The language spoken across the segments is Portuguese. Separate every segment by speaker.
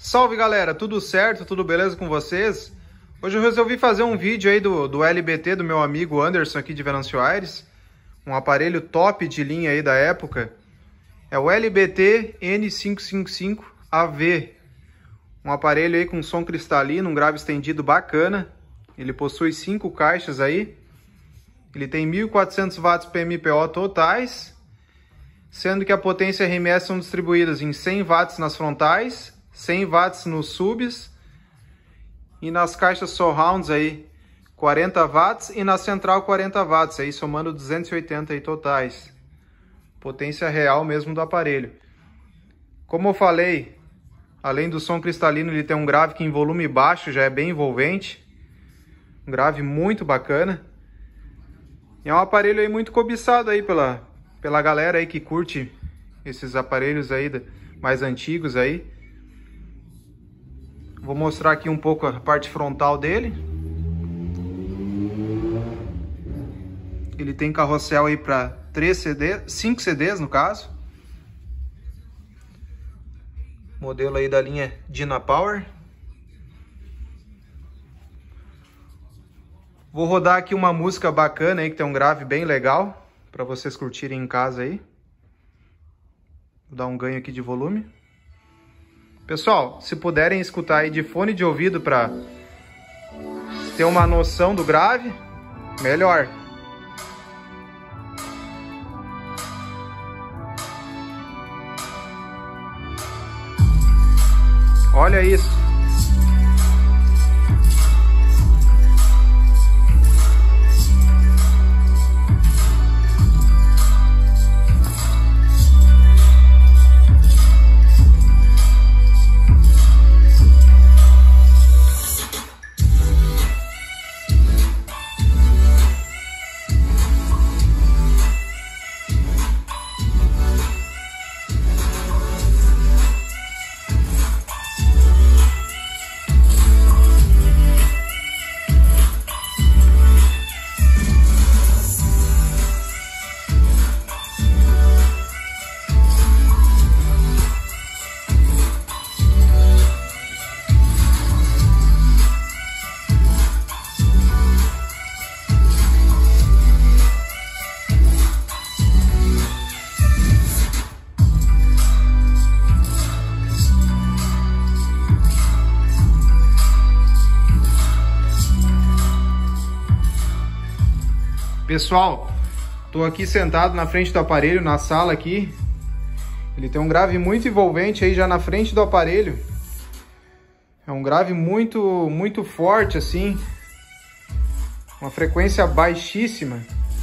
Speaker 1: Salve galera, tudo certo? Tudo beleza com vocês? Hoje eu resolvi fazer um vídeo aí do LBT do meu amigo Anderson aqui de Venâncio Aires. Um aparelho top de linha aí da época. É o LBT N555AV. Um aparelho aí com som cristalino, um grave estendido bacana. Ele possui 5 caixas aí. Ele tem 1.400 watts PMPO totais, sendo que a potência e RMS são distribuídas em 100 watts nas frontais, 100 watts nos subs e nas caixas surrounds aí 40 watts e na central 40 watts, aí somando 280 aí totais. Potência real mesmo do aparelho. Como eu falei, além do som cristalino, ele tem um grave que em volume baixo já é bem envolvente. Um grave muito bacana. E é um aparelho aí muito cobiçado aí pela galera aí que curte esses aparelhos aí mais antigos aí. Vou mostrar aqui um pouco a parte frontal dele. Ele tem carrossel aí para 5 CDs no caso. Modelo aí da linha Dynapower. Vou rodar aqui uma música bacana aí, que tem um grave bem legal, para vocês curtirem em casa aí. Vou dar um ganho aqui de volume. Pessoal, se puderem escutar aí de fone de ouvido para ter uma noção do grave, melhor. Olha isso. Pessoal, tô aqui sentado na frente do aparelho, na sala aqui. Ele tem um grave muito envolvente aí já na frente do aparelho. É um grave muito forte assim. Uma frequência baixíssima.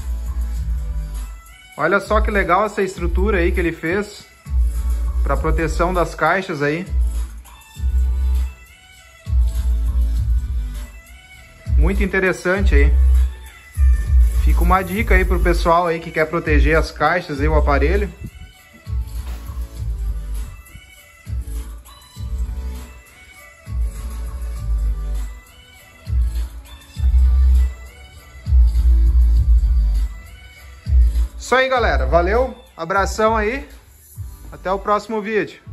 Speaker 1: Olha só que legal essa estrutura aí que ele fez para proteção das caixas aí. Muito interessante aí. Fica uma dica aí pro pessoal aí que quer proteger as caixas e o aparelho. Isso aí, galera. Valeu, abração aí. Até o próximo vídeo.